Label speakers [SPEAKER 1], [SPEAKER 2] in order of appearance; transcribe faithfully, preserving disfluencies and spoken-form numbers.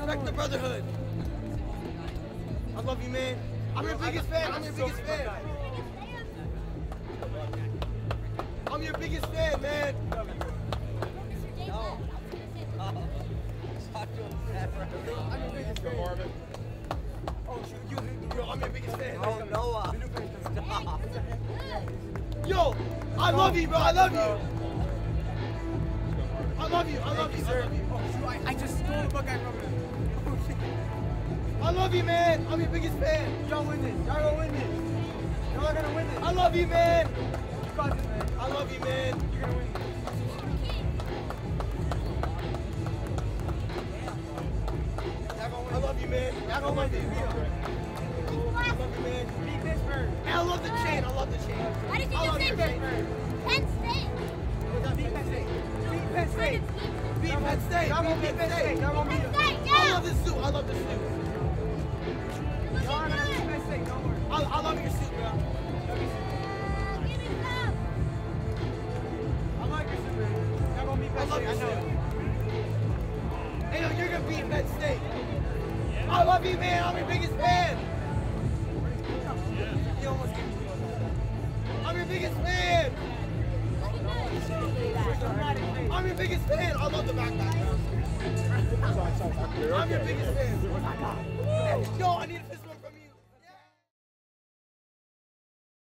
[SPEAKER 1] Respect the brotherhood. I love you, man. I'm your biggest fan. I'm your biggest fan. I'm your biggest fan, man. No. I'm your biggest fan. Oh, shoot, you, yo, I'm your biggest fan.
[SPEAKER 2] Oh, Noah. Stop.
[SPEAKER 1] Yo, I love you, bro. I love you. I love you. I love you, sir.
[SPEAKER 2] Oh, shoot, I, I just stole the Buckeye from him. Oh, shit.
[SPEAKER 1] I love you, man. I'm your biggest fan.
[SPEAKER 2] Y'all win this. Y'all gonna win this. Y'all are gonna win this.
[SPEAKER 1] I love you, man.
[SPEAKER 2] You got this, man.
[SPEAKER 1] I love you, man.
[SPEAKER 2] You're gonna win this.
[SPEAKER 1] I love you, man. I love you. I love you, man.
[SPEAKER 2] Beat Pittsburgh.
[SPEAKER 1] And I love the chain. I love the chain.
[SPEAKER 3] Why did you
[SPEAKER 1] I
[SPEAKER 3] just
[SPEAKER 1] love
[SPEAKER 3] say
[SPEAKER 1] your chain.
[SPEAKER 3] Penn State?
[SPEAKER 2] Beat Penn State. Beat Penn State.
[SPEAKER 1] Beat Penn State.
[SPEAKER 2] Y'all gonna
[SPEAKER 1] Beat
[SPEAKER 2] beat Penn State. Y'all gonna beat
[SPEAKER 3] Penn
[SPEAKER 2] them.
[SPEAKER 3] State,
[SPEAKER 1] I
[SPEAKER 3] yeah!
[SPEAKER 1] love this suit. I love this suit.
[SPEAKER 2] Y'all are gonna beat Penn State. Don't worry.
[SPEAKER 1] I, I love your suit, bro.
[SPEAKER 2] I like your suit, man. Y'all gonna beat
[SPEAKER 1] I
[SPEAKER 2] Penn
[SPEAKER 1] love
[SPEAKER 2] State.
[SPEAKER 1] your
[SPEAKER 2] I know
[SPEAKER 1] suit.
[SPEAKER 2] it.
[SPEAKER 1] Hey, yo, you're gonna beat Penn State. I love you, man. I'm your biggest fan. You almost gave me one. I'm your biggest fan. I'm your biggest fan. I love the backpack. I'm your biggest fan. Yo, I need to